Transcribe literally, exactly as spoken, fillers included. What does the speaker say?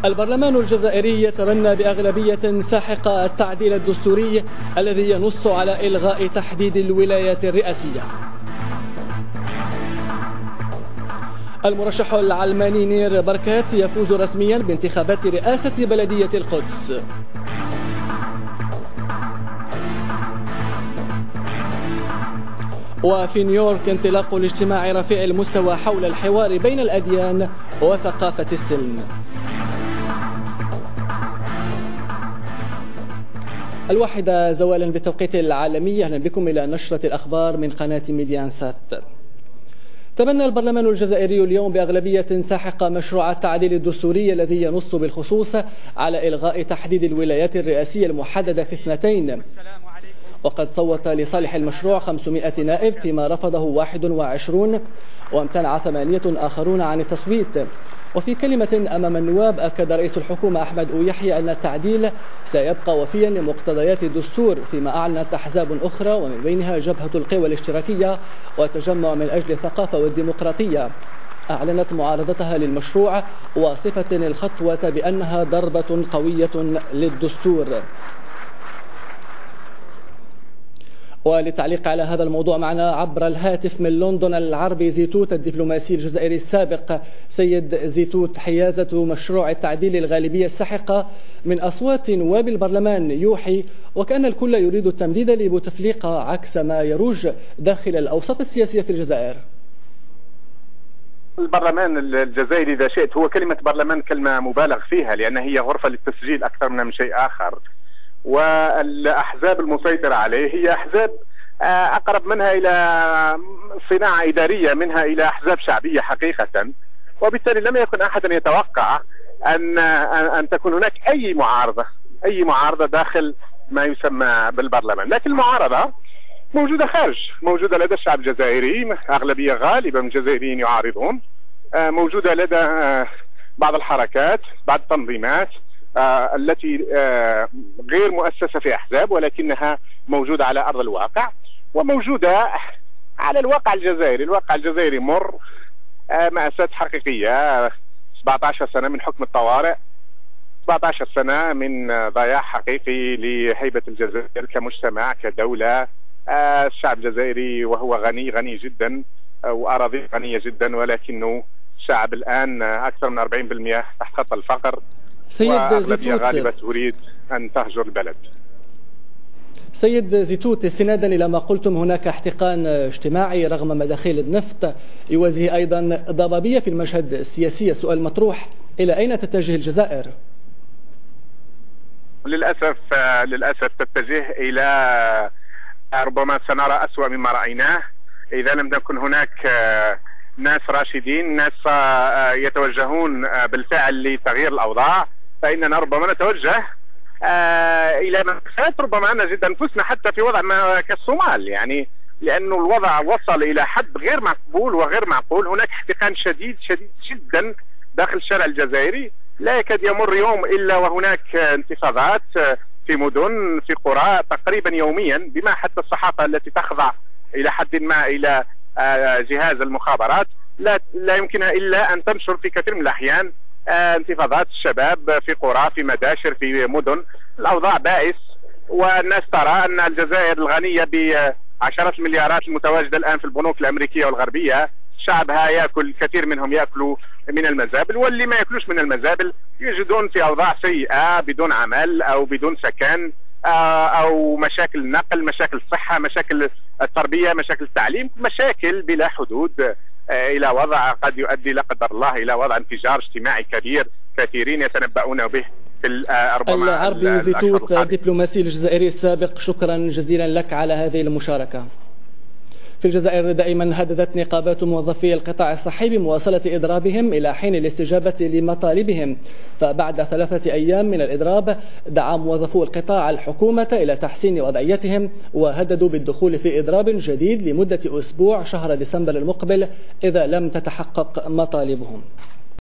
البرلمان الجزائري يتبنى بأغلبية ساحقة التعديل الدستوري الذي ينص على إلغاء تحديد الولايات الرئاسية. المرشح العلماني نير بركات يفوز رسميا بانتخابات رئاسة بلدية القدس. وفي نيويورك انطلاق الاجتماع رفيع المستوى حول الحوار بين الأديان وثقافة السلم. الواحدة زوالا بالتوقيت العالمي. أهلا بكم إلى نشرة الأخبار من قناة ميديان سات. تبنى البرلمان الجزائري اليوم بأغلبية ساحقة مشروع التعديل الدستوري الذي ينص بالخصوص على إلغاء تحديد الولايات الرئاسية المحددة في اثنتين، وقد صوت لصالح المشروع خمسمائة نائب فيما رفضه واحد وعشرون وامتنع ثمانية آخرون عن التصويت. وفي كلمة أمام النواب أكد رئيس الحكومة أحمد أويحيى أن التعديل سيبقى وفيا لمقتضيات الدستور، فيما أعلنت أحزاب أخرى ومن بينها جبهة القوى الاشتراكية وتجمع من أجل الثقافة والديمقراطية أعلنت معارضتها للمشروع، واصفة الخطوة بأنها ضربة قوية للدستور. وللتعليق على هذا الموضوع معنا عبر الهاتف من لندن العربي زيتوت الدبلوماسي الجزائري السابق. سيد زيتوت، حيازة مشروع التعديل الغالبية الساحقة من أصوات نواب البرلمان يوحي وكأن الكل يريد التمديد لبوتفليقة عكس ما يروج داخل الأوساط السياسية في الجزائر. البرلمان الجزائري إذا شئت هو كلمة برلمان كلمة مبالغ فيها، لأن هي غرفة للتسجيل أكثر من شيء آخر، والأحزاب المسيطرة عليه هي أحزاب أقرب منها إلى صناعة إدارية منها إلى أحزاب شعبية حقيقة، وبالتالي لم يكن أحد يتوقع أن أن تكون هناك أي معارضة أي معارضة داخل ما يسمى بالبرلمان. لكن المعارضة موجودة خارج، موجودة لدى الشعب الجزائري، أغلبية غالبة من الجزائريين يعارضون، موجودة لدى بعض الحركات بعض التنظيمات آه التي آه غير مؤسسة في أحزاب ولكنها موجودة على أرض الواقع وموجودة على الواقع الجزائري. الواقع الجزائري مر، آه مأساة حقيقية، سبعة عشر سنة من حكم الطوارئ، سبعة عشر سنة من آه ضياع حقيقي لهيبة الجزائر كمجتمع كدولة. آه الشعب الجزائري وهو غني غني جدا آه وأراضي غنية جدا، ولكنه شعب الآن آه أكثر من أربعين بالمئة تحت خط الفقر، سيد زيتوت غالبة تريد أن تهجر البلد. سيد زيتوت، استنادا إلى ما قلتم هناك احتقان اجتماعي رغم مداخيل النفط، يواجه أيضا ضبابية في المشهد السياسي. سؤال مطروح: إلى أين تتجه الجزائر؟ للأسف للأسف تتجه إلى ربما سنرى أسوأ مما رأيناه إذا لم تكن هناك ناس راشدين، ناس يتوجهون بالفعل لتغيير الأوضاع، فإننا ربما نتوجه إلى مأساة ربما نجد أنفسنا حتى في وضع ما كالصومال، يعني لأنه الوضع وصل إلى حد غير مقبول وغير معقول. هناك احتقان شديد شديد جدا داخل الشارع الجزائري، لا يكاد يمر يوم إلا وهناك انتفاضات في مدن في قرى تقريبا يوميا، بما حتى الصحافة التي تخضع إلى حد ما إلى جهاز المخابرات لا لا يمكنها إلا أن تنشر في كثير من الأحيان انتفاضات الشباب في قرى في مداشر في مدن. الأوضاع بائس، والناس ترى أن الجزائر الغنية بعشرات المليارات المتواجدة الآن في البنوك الأمريكية والغربية شعبها يأكل، كثير منهم يأكلوا من المزابل، واللي ما يأكلوش من المزابل يجدون في أوضاع سيئة بدون عمل أو بدون سكن أو مشاكل نقل، مشاكل الصحة، مشاكل التربية، مشاكل التعليم، مشاكل بلا حدود، إلى وضع قد يؤدي لا قدر الله إلى وضع انفجار اجتماعي كبير كثيرين يتنبؤون به في ربما. العربي زيتوت الدبلوماسي الجزائري السابق، شكرا جزيلا لك على هذه المشاركة. في الجزائر دائما هددت نقابات موظفي القطاع الصحي بمواصلة إضرابهم إلى حين الاستجابة لمطالبهم، فبعد ثلاثة أيام من الإضراب دعا موظفو القطاع الحكومة إلى تحسين وضعيتهم، وهددوا بالدخول في إضراب جديد لمدة أسبوع شهر ديسمبر المقبل إذا لم تتحقق مطالبهم.